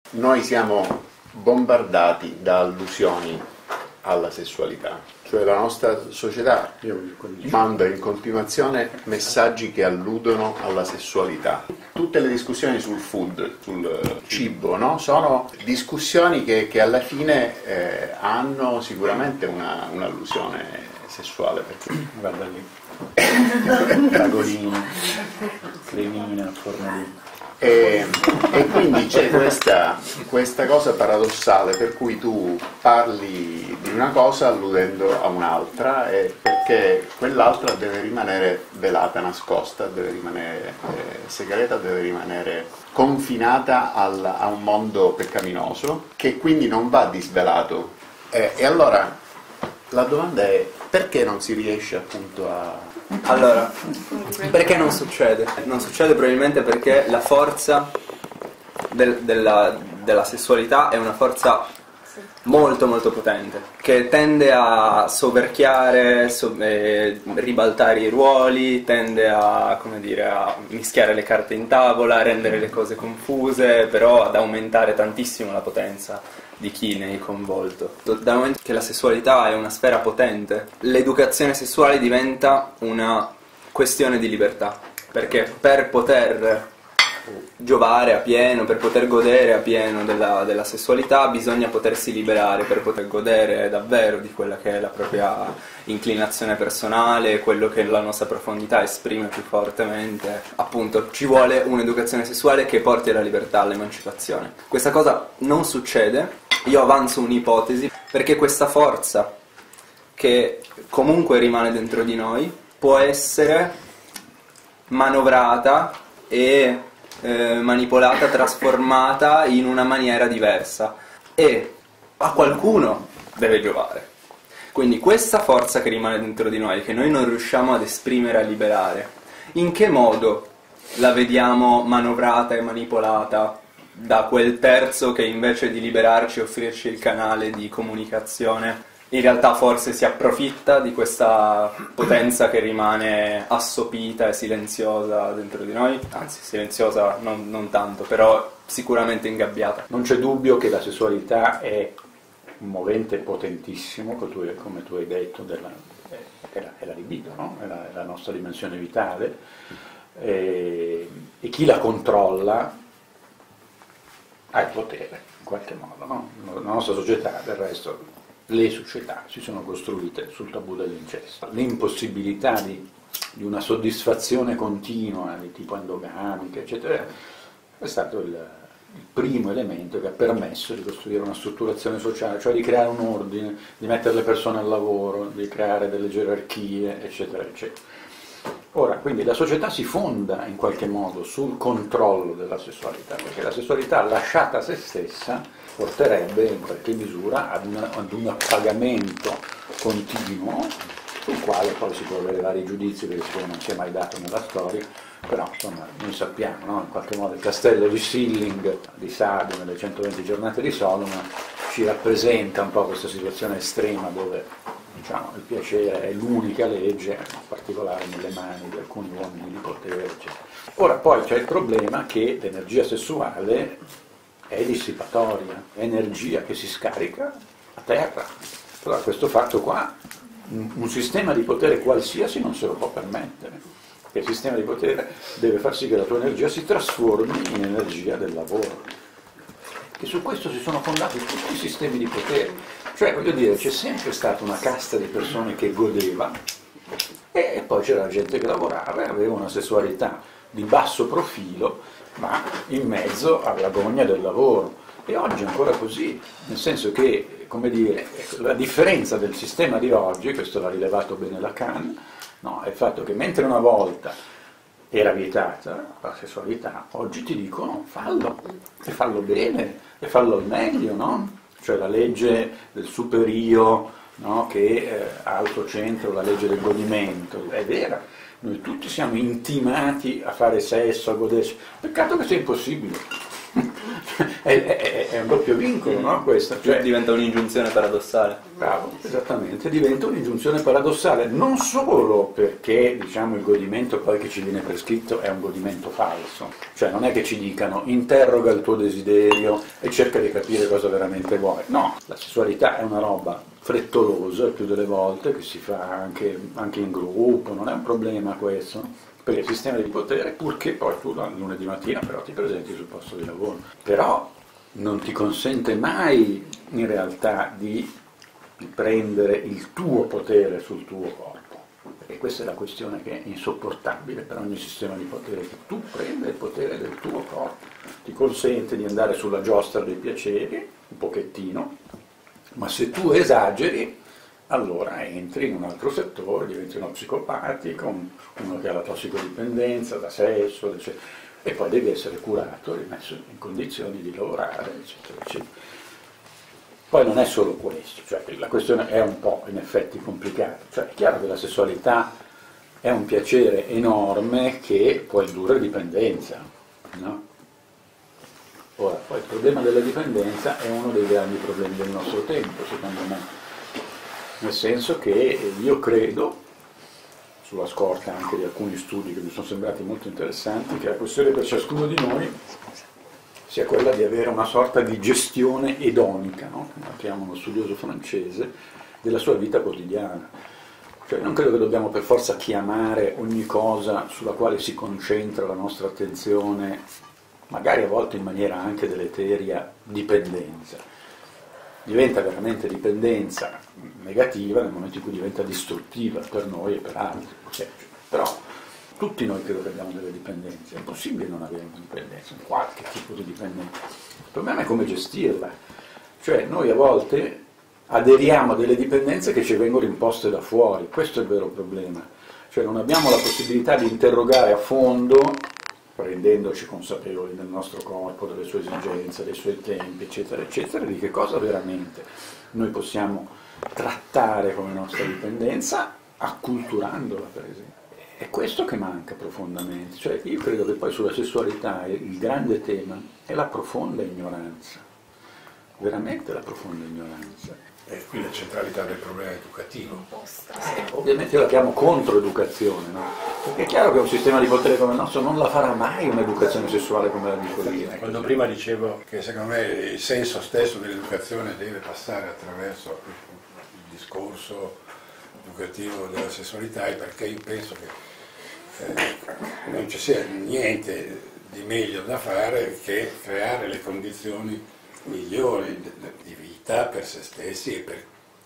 Noi siamo bombardati da allusioni alla sessualità, cioè la nostra società manda in continuazione messaggi che alludono alla sessualità. Tutte le discussioni sul food, sul cibo, no? Sono discussioni che alla fine hanno sicuramente un'allusione sessuale. Perché... Guarda lì, fragolini, cremina, fornolino. E quindi c'è questa cosa paradossale per cui tu parli di una cosa alludendo a un'altra, perché quell'altra deve rimanere velata, nascosta, deve rimanere segreta, deve rimanere confinata a un mondo peccaminoso che quindi non va disvelato. E allora la domanda è: perché non si riesce appunto a... Allora, perché non succede? Non succede probabilmente perché la forza della sessualità è una forza molto molto potente, che tende a soverchiare, ribaltare i ruoli, tende a, come dire, a mischiare le carte in tavola, a rendere le cose confuse, però ad aumentare tantissimo la potenza di chi ne è coinvolto. Dal momento che la sessualità è una sfera potente, l'educazione sessuale diventa una questione di libertà, perché per poter giovare a pieno, per poter godere a pieno della sessualità bisogna potersi liberare, per poter godere davvero di quella che è la propria inclinazione personale, quello che la nostra profondità esprime più fortemente. Appunto, ci vuole un'educazione sessuale che porti alla libertà, all'emancipazione. Questa cosa non succede. Io avanzo un'ipotesi, perché questa forza che comunque rimane dentro di noi può essere manovrata e manipolata, trasformata in una maniera diversa, e a qualcuno deve giovare. Quindi questa forza che rimane dentro di noi, che noi non riusciamo ad esprimere, a liberare, in che modo la vediamo manovrata e manipolata da quel terzo che invece di liberarci, offrirci il canale di comunicazione, in realtà forse si approfitta di questa potenza che rimane assopita e silenziosa dentro di noi? Anzi, silenziosa non tanto, però sicuramente ingabbiata. Non c'è dubbio che la sessualità è un movente potentissimo, come tu hai detto, è la libido, no? È la nostra dimensione vitale, e chi la controlla ha il potere, in qualche modo, no? La nostra società, del resto, le società si sono costruite sul tabù dell'incesto. L'impossibilità di una soddisfazione continua, di tipo endogamica, eccetera, è stato il primo elemento che ha permesso di costruire una strutturazione sociale, cioè di creare un ordine, di mettere le persone al lavoro, di creare delle gerarchie, eccetera, eccetera. Ora, quindi la società si fonda in qualche modo sul controllo della sessualità, perché la sessualità lasciata a se stessa porterebbe in qualche misura ad un appagamento continuo, sul quale poi si può avere vari giudizi, perché siccome non si è mai dato nella storia, però insomma noi sappiamo, no? In qualche modo il castello di Silling di Sado nelle 120 giornate di Sodoma ci rappresenta un po' questa situazione estrema dove, diciamo, il piacere è l'unica legge, in particolare nelle mani di alcuni uomini di potere, eccetera. Ora poi c'è il problema che l'energia sessuale è dissipatoria, è energia che si scarica a terra. Allora questo fatto qua, un sistema di potere qualsiasi non se lo può permettere, perché il sistema di potere deve far sì che la tua energia si trasformi in energia del lavoro. E su questo si sono fondati tutti i sistemi di potere. Cioè, voglio dire, c'è sempre stata una casta di persone che godeva e poi c'era gente che lavorava e aveva una sessualità di basso profilo, ma in mezzo all'agonia del lavoro. E oggi è ancora così, nel senso che, come dire, la differenza del sistema di oggi, questo l'ha rilevato bene Lacan, no, è il fatto che mentre una volta era vietata la sessualità, oggi ti dicono fallo, e fallo bene, e fallo al meglio, no? Cioè la legge del super io, no? Che ha al suo centro la legge del godimento, è vera, noi tutti siamo intimati a fare sesso, a goderci, peccato che sia impossibile, è un doppio vincolo, no? Questo, cioè, diventa un'ingiunzione paradossale. bravo, esattamente, diventa un'ingiunzione paradossale, non solo perché diciamo il godimento poi che ci viene prescritto è un godimento falso, cioè non è che ci dicano interroga il tuo desiderio e cerca di capire cosa veramente vuoi, no, la sessualità è una roba frettolosa il più delle volte, che si fa anche in gruppo, non è un problema questo, per il sistema di potere, purché poi tu lunedì mattina però ti presenti sul posto di lavoro. Però non ti consente mai in realtà di prendere il tuo potere sul tuo corpo. E questa è la questione che è insopportabile per ogni sistema di potere, che tu prenda il potere del tuo corpo. Ti consente di andare sulla giostra dei piaceri, un pochettino, ma se tu esageri, allora entri in un altro settore, diventi uno psicopatico, uno che ha la tossicodipendenza da sesso, eccetera, e poi devi essere curato, rimesso in condizioni di lavorare, eccetera, eccetera. Poi non è solo questo, cioè la questione è un po' in effetti complicata, cioè è chiaro che la sessualità è un piacere enorme che può indurre dipendenza, no? Ora, poi il problema della dipendenza è uno dei grandi problemi del nostro tempo, secondo me. Nel senso che io credo, sulla scorta anche di alcuni studi che mi sono sembrati molto interessanti, che la questione per ciascuno di noi sia quella di avere una sorta di gestione edonica, no? Come la chiama uno studioso francese, della sua vita quotidiana. Cioè non credo che dobbiamo per forza chiamare ogni cosa sulla quale si concentra la nostra attenzione, magari a volte in maniera anche deleteria, dipendenza. Diventa veramente dipendenza negativa nel momento in cui diventa distruttiva per noi e per altri. Però tutti noi credo che abbiamo delle dipendenze, è impossibile non avere una dipendenza, qualche tipo di dipendenza. Il problema è come gestirla. Cioè noi a volte aderiamo a delle dipendenze che ci vengono imposte da fuori, questo è il vero problema. Cioè non abbiamo la possibilità di interrogare a fondo, rendendoci consapevoli del nostro corpo, delle sue esigenze, dei suoi tempi, eccetera, eccetera, di che cosa veramente noi possiamo trattare come nostra dipendenza, acculturandola, per esempio. È questo che manca profondamente. Cioè, io credo che poi sulla sessualità il grande tema è la profonda ignoranza, veramente la profonda ignoranza. E qui la centralità del problema educativo. Ovviamente io la chiamo controeducazione, no? Perché è chiaro che un sistema di potere come il nostro non la farà mai un'educazione sessuale come la dico io. Quando prima dicevo che secondo me il senso stesso dell'educazione deve passare attraverso il discorso educativo della sessualità, è perché io penso che non ci sia niente di meglio da fare che creare le condizioni migliori di vita per se stessi e per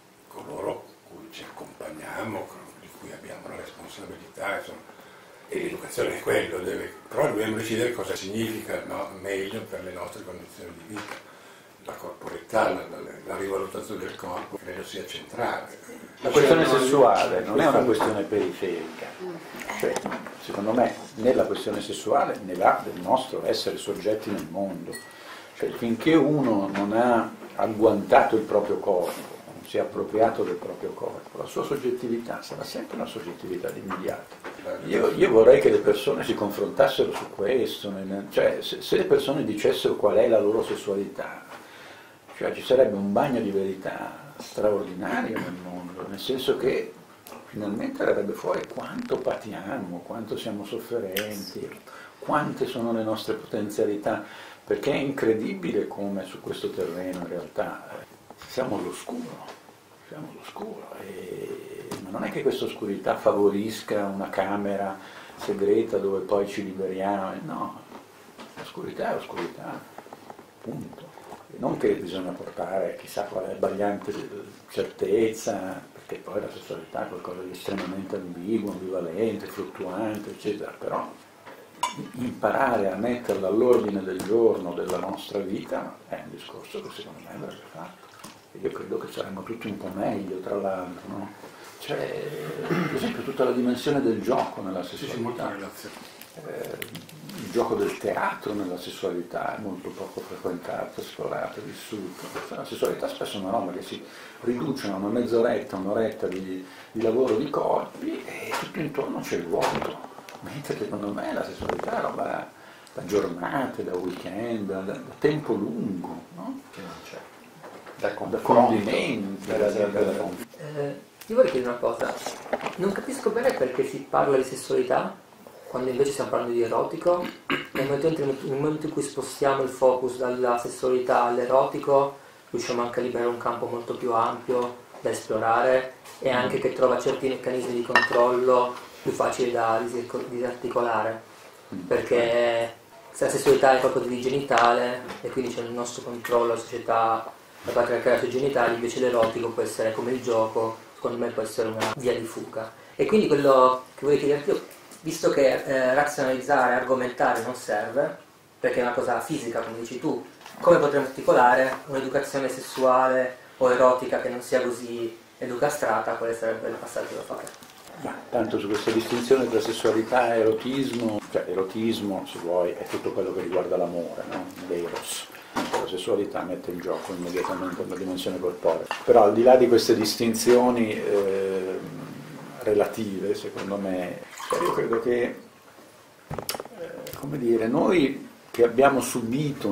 coloro cui ci accompagniamo, di cui abbiamo la responsabilità, insomma. E l'educazione è quello, però dobbiamo decidere cosa significa, no, meglio per le nostre condizioni di vita. La corporeità, la rivalutazione del corpo credo sia centrale. La questione sessuale non è una questione periferica, cioè, secondo me nella questione sessuale ne va del nostro essere soggetti nel mondo. Cioè, finché uno non ha agguantato il proprio corpo, non si è appropriato del proprio corpo, la sua soggettività sarà sempre una soggettività immediata. Io vorrei che le persone si confrontassero su questo, cioè se le persone dicessero qual è la loro sessualità, cioè ci sarebbe un bagno di verità straordinario nel mondo, nel senso che finalmente verrebbe fuori quanto patiamo, quanto siamo sofferenti, quante sono le nostre potenzialità, perché è incredibile come su questo terreno in realtà siamo all'oscuro, ma non è che questa oscurità favorisca una camera segreta dove poi ci liberiamo, no, l'oscurità è oscurità, punto. E non che bisogna portare chissà quale sbagliante certezza, perché poi la sessualità è qualcosa di estremamente ambiguo, ambivalente, fluttuante, eccetera, però imparare a metterla all'ordine del giorno della nostra vita è un discorso che secondo me andrebbe fatto. E io credo che saremmo tutti un po' meglio, tra l'altro, no? C'è per esempio tutta la dimensione del gioco nella sessualità. Il gioco del teatro nella sessualità è molto poco frequentato, esplorato, vissuto. La sessualità spesso è una roba che si riduce a una mezz'oretta, un'oretta di lavoro di corpi e tutto intorno c'è il vuoto. Mentre secondo me la sessualità è roba da giornate, da weekend, da tempo lungo, no? Che non c'è. Da condimenti. Ti vorrei chiedere una cosa, non capisco bene perché si parla di sessualità quando invece stiamo parlando di erotico. Nel momento in cui spostiamo il focus dalla sessualità all'erotico riusciamo anche a liberare un campo molto più ampio da esplorare e anche che trova certi meccanismi di controllo più facili da disarticolare, perché se la sessualità è qualcosa di genitale e quindi c'è il nostro controllo, la società, la patriarcale sui genitali, invece l'erotico può essere come il gioco, secondo me può essere una via di fuga. E quindi quello che volevo chiederti io, visto che razionalizzare, argomentare non serve, perché è una cosa fisica come dici tu, come potremmo articolare un'educazione sessuale o erotica che non sia così educastrata? Quale sarebbe il passaggio da fare? Ma tanto su questa distinzione tra sessualità e erotismo, cioè erotismo, se vuoi, è tutto quello che riguarda l'amore, no? L'eros. La sessualità mette in gioco immediatamente la dimensione corporea. Però al di là di queste distinzioni relative, secondo me, io credo che, come dire, noi che abbiamo subito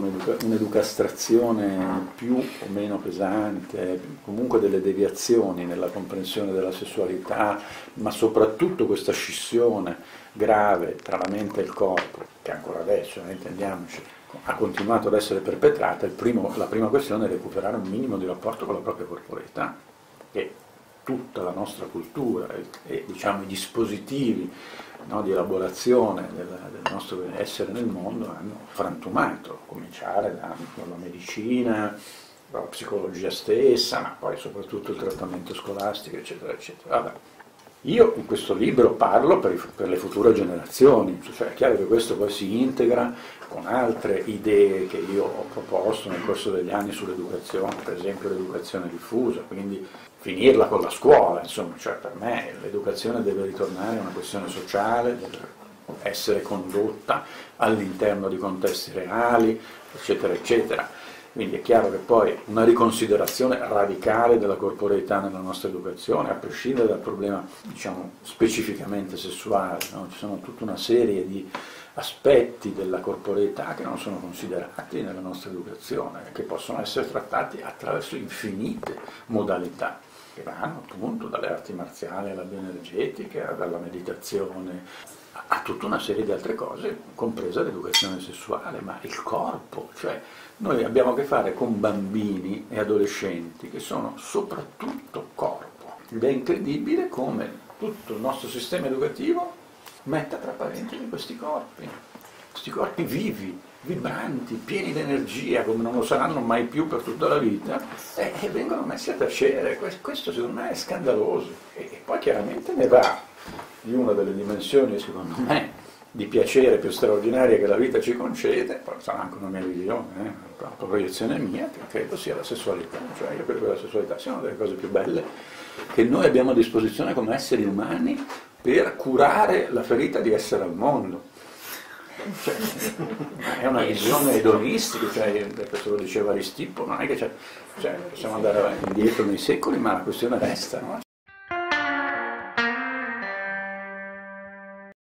un'educastrazione più o meno pesante, comunque delle deviazioni nella comprensione della sessualità, ma soprattutto questa scissione grave tra la mente e il corpo, che ancora adesso, intendiamoci, ha continuato ad essere perpetrata. La prima questione è recuperare un minimo di rapporto con la propria corporeità, che tutta la nostra cultura e diciamo i dispositivi, no, di elaborazione del nostro essere nel mondo hanno frantumato, a cominciare dalla medicina, dalla psicologia stessa, ma poi soprattutto il trattamento scolastico, eccetera, eccetera. Vabbè. Io in questo libro parlo per le future generazioni, cioè è chiaro che questo poi si integra con altre idee che io ho proposto nel corso degli anni sull'educazione, per esempio l'educazione diffusa, quindi finirla con la scuola, insomma, cioè per me l'educazione deve ritornare a una questione sociale, deve essere condotta all'interno di contesti reali, eccetera, eccetera. Quindi è chiaro che poi una riconsiderazione radicale della corporeità nella nostra educazione, a prescindere dal problema, diciamo, specificamente sessuale, no? Ci sono tutta una serie di aspetti della corporeità che non sono considerati nella nostra educazione, che possono essere trattati attraverso infinite modalità, che vanno appunto dalle arti marziali alla bioenergetica, dalla meditazione, a tutta una serie di altre cose, compresa l'educazione sessuale, ma il corpo, cioè noi abbiamo a che fare con bambini e adolescenti che sono soprattutto corpo, ed è incredibile come tutto il nostro sistema educativo metta tra parentesi questi corpi vivi, vibranti, pieni di energia, come non lo saranno mai più per tutta la vita, e vengono messi a tacere. Questo secondo me è scandaloso, e poi chiaramente ne va di una delle dimensioni, secondo me, di piacere più straordinaria che la vita ci concede, poi sarà anche una mia visione, una proiezione mia, che credo sia la sessualità. Cioè io credo che la sessualità sia una delle cose più belle che noi abbiamo a disposizione come esseri umani per curare la ferita di essere al mondo. Cioè, è una visione edonistica, cioè, questo lo diceva Aristippo, non è che possiamo andare indietro nei secoli, ma la questione resta, no?